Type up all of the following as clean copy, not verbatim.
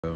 Euh,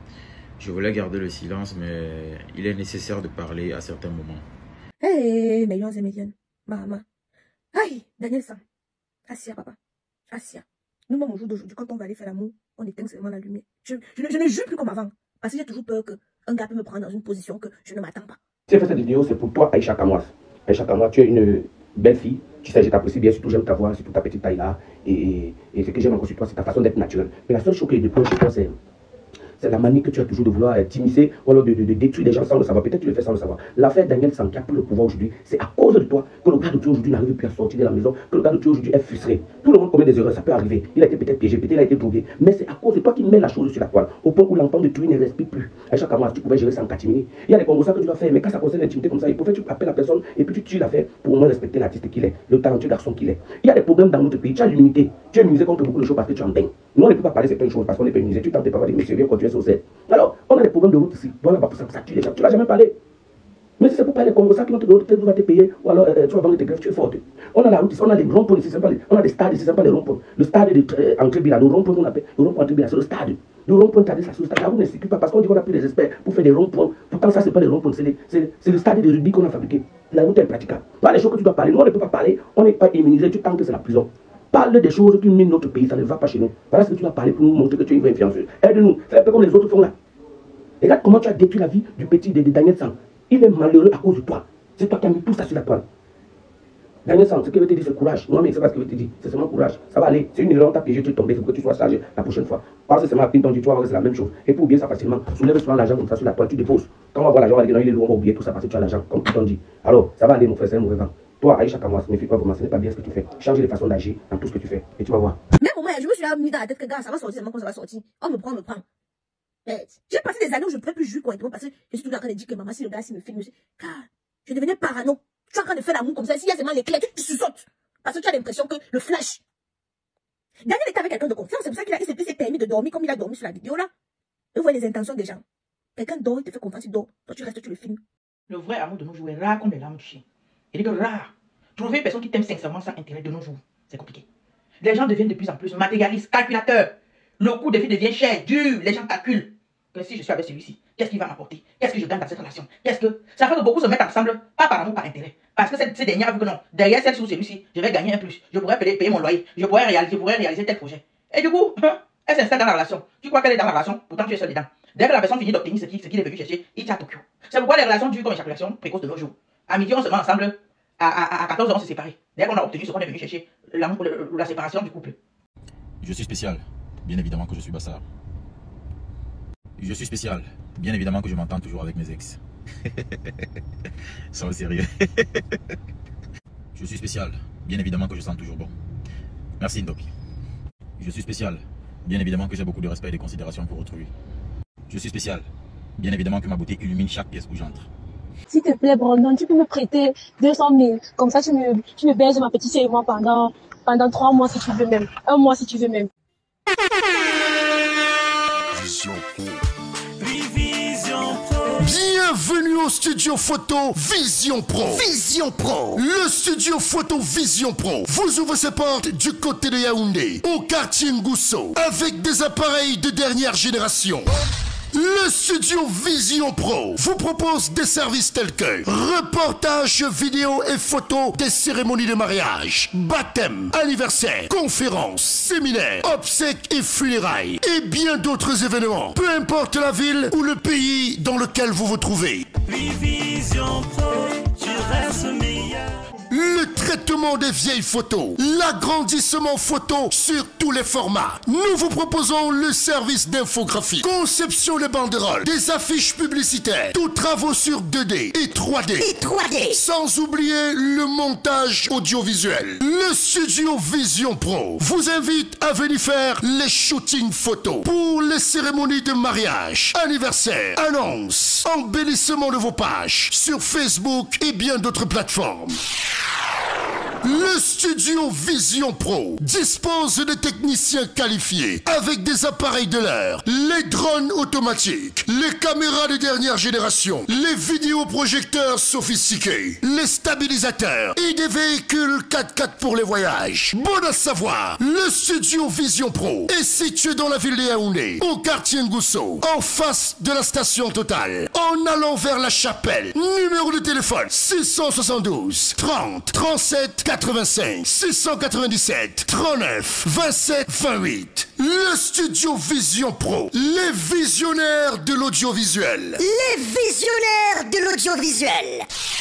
je voulais garder le silence, mais il est nécessaire de parler à certains moments. Hey, millions et millions. Maman. Aïe, Daniel Sam. Assia, papa. Assia. Nous-mêmes, au jour d'aujourd'hui, quand on va aller faire l'amour, on éteint seulement la lumière. Je ne jure plus comme avant. Parce que j'ai toujours peur qu'un gars peut me prendre dans une position que je ne m'attends pas. Si j'ai fait cette vidéo, c'est pour toi, Aïcha Kamwas. Aïcha Kamwas, tu es une belle fille. Tu sais, je t'apprécie bien, surtout j'aime ta voix, surtout ta petite taille là. Et ce que j'aime encore sur toi, c'est ta façon d'être naturelle. Mais la seule chose que je déplore chez toi, c'est la manie que tu as toujours de vouloir t'immiscer ou alors de détruire les gens sans le savoir. Peut-être que tu le fais sans le savoir. L'affaire Daniel Sam qui a pris le pouvoir aujourd'hui, c'est à cause de toi que le gars de toi aujourd'hui n'arrive plus à sortir de la maison, que le gars de toi aujourd'hui est frustré. Tout le monde commet des erreurs, ça peut arriver. Il a été peut-être piégé, peut-être il a été drogué. Mais c'est à cause de toi qui met la chose sur la toile. Au point où l'enfant de tuer ne respire plus. À chaque moment, tu pouvais gérer ça en catimini. Il y a des combos que tu dois faire, mais quand ça concerne l'intimité comme ça, il faut faire, tu appelles la personne et puis tu tues l'affaire pour au moins respecter l'artiste qu'il est, le talentueux garçon qu'il est. Il y a des problèmes dans notre pays. Tu as l'immunité. Tu es immunisé contre beaucoup de choses parce que tu en baignes. Nous, on ne peut pas parler de certaines choses parce qu'on est immunisé. Tu tentes pas dire, monsieur, viens continuer sur cette. Alors, on a des problèmes de route ici. Voilà, pour ça tue les gens. Tu ne vas jamais parler. Mais si c'est pour parler comme ça, qui vont te payer, ou alors tu vas vendre tes greffes, tu es forte. On a la route ici, on a les ronds-points ici, on a des stades ici, c'est pas les ronds-points. Le stade entre Bila, le rond-point qu'on appelle, le rond-point entre Bila, c'est le stade. Le rond-point, c'est le stade. La route ne circule pas parce qu'on dit qu'on a pris des experts pour faire des ronds-points. Pourtant, ça, c'est pas les ronds-points, c'est le stade de rugby qu'on a fabriqué. La route est praticable. Pas les choses que tu dois parler. Nous, on ne peut pas parler, on n'est pas immunisé, tu tentes que c'est la prison. Parle des choses qui minent notre pays, ça ne va pas chez nous. Voilà ce que tu dois parler pour nous montrer que tu es une vraie influenceuse. Aide-nous, fais un peu comme les autres font là. Regarde comment tu as détruit la vie du petit de Daniel Sam. Il est malheureux à cause de toi. C'est toi qui as mis tout ça sur la toile. Daniel Sam, ce qu'il veut te dire, c'est courage. Non, mais c'est pas ce qu'il veut te dire. C'est seulement courage. Ça va aller. C'est une erreur, t'as piégé, tu es tombé. Il faut que tu sois sage la prochaine fois. Parce que c'est ma pine, ton dit, tu vas voir que c'est la même chose. Et pour oublier ça facilement, soulève souvent l'argent comme ça sur la toile, tu déposes. Quand on va voir l'argent, on va dire non, il est lourd, on va oublier tout ça parce que tu as l'argent, comme tu t'en dis. Alors, ça va aller, mon frère, c'est un mauvais vent. Toi, Aïcha Kamwas, ne fais pas vraiment, ce n'est pas bien ce que tu fais. Change les façons d'agir dans tout ce que tu fais. Et tu vas voir. Même au moins, je me suis mis dans la tête que gars, ça va sortir seulement quand ça va sortir. On me prend, on me prend. J'ai passé des années où je ne pouvais plus juger correctement parce que je suis toujours en train de dire que maman, si le gars, s'il me filme, car je devenais parano. Tu es en train de faire l'amour comme ça, s'il y a seulement les clés, tu sautes. Parce que tu as l'impression que le flash. Daniel était avec quelqu'un de confiance, c'est pour ça qu'il s'est permis de dormir comme il a dormi sur la vidéo là. Vous voyez les intentions des gens. Quelqu'un dort, il te fait confiance, il dort. Toi, tu restes, tu le filmes. Le vrai amour de nos jours est rare comme les larmes du chien. Il est que rare. Trouver une personne qui t'aime sincèrement sans intérêt de nos jours, c'est compliqué. Les gens deviennent de plus en plus matérialistes, calculateurs. Le coût de vie devient cher, dur. Les gens calculent. Que si je suis avec celui-ci, qu'est-ce qu'il va m'apporter? Qu'est-ce que je gagne dans cette relation? Qu'est-ce que... Ça fait que beaucoup se mettent ensemble, pas par amour, par intérêt. Parce que ces dernières vu que non, derrière celle-ci ou celui-ci, je vais gagner un plus. Je pourrais payer mon loyer. Je pourrais réaliser tel projet. Et du coup, elle s'installe dans la relation. Tu crois qu'elle est dans la relation, pourtant tu es seul dedans. Dès que la personne finit d'obtenir ce qu'il est venu chercher, il tient à Tokyo. C'est pourquoi les relations durent comme éjaculation précoce de nos jours. À midi, on se met ensemble. À 14 ans, on se sépare. Dès qu'on a obtenu ce qu'on est venu chercher, l'amour, la séparation du couple. Je suis spécial. Bien évidemment que je suis Bassard. Je suis spécial. Bien évidemment que je m'entends toujours avec mes ex. Sans sérieux. Je suis spécial. Bien évidemment que je sens toujours bon. Merci Ndopi. Je suis spécial. Bien évidemment que j'ai beaucoup de respect et de considération pour autrui. Je suis spécial. Bien évidemment que ma beauté illumine chaque pièce où j'entre. S'il te plaît, Brandon, tu peux me prêter 200 000. Comme ça, tu me baises ma petite et moi pendant 3 mois si tu veux même. 1 mois si tu veux même. Bienvenue au studio photo Vision Pro. Vision Pro. Le studio photo Vision Pro vous ouvre ses portes du côté de Yaoundé, au quartier Ngousso, avec des appareils de dernière génération. Le studio Vision Pro vous propose des services tels que reportage vidéo et photos des cérémonies de mariage, baptême, anniversaire, conférences, séminaires, obsèques et funérailles et bien d'autres événements. Peu importe la ville ou le pays dans lequel vous vous trouvez. Vision Pro, tu restes meilleur. Le traitement des vieilles photos, l'agrandissement photo sur tous les formats. Nous vous proposons le service d'infographie, conception des banderoles, des affiches publicitaires, tous travaux sur 2D et 3D. Sans oublier le montage audiovisuel. Le studio Vision Pro vous invite à venir faire les shootings photos pour les cérémonies de mariage, anniversaire, annonces, embellissement de vos pages sur Facebook et bien d'autres plateformes. Le Le studio Vision Pro dispose de techniciens qualifiés avec des appareils de l'air, les drones automatiques, les caméras de dernière génération, les vidéoprojecteurs sophistiqués, les stabilisateurs et des véhicules 4x4 pour les voyages. Bon à savoir, le studio Vision Pro est situé dans la ville de Yaoundé, au quartier Ngousso, en face de la station Total, en allant vers la chapelle. Numéro de téléphone 672 30 37 85 697 39 27 28. Le studio Vision Pro, les visionnaires de l'audiovisuel. Les visionnaires de l'audiovisuel.